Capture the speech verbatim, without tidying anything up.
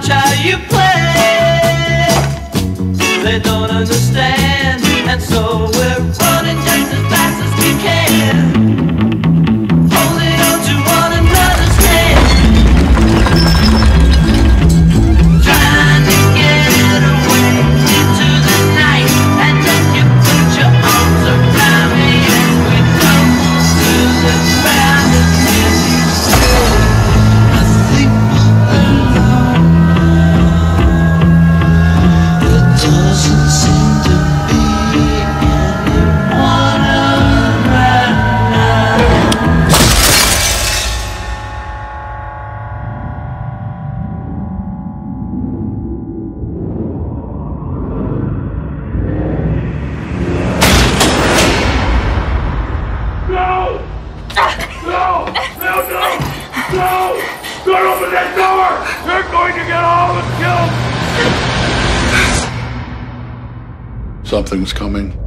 watch how you play. They don't understand, and so we're running just as fast as we can, holding on to one another's hand, trying to get away into the night. And then you put your arms around me as we tumble to the ground. And you say, I think alone. It doesn't seem to be anyone around now. No! No! No, no! No! Don't open that door! You're going to get all of us killed! Something's coming.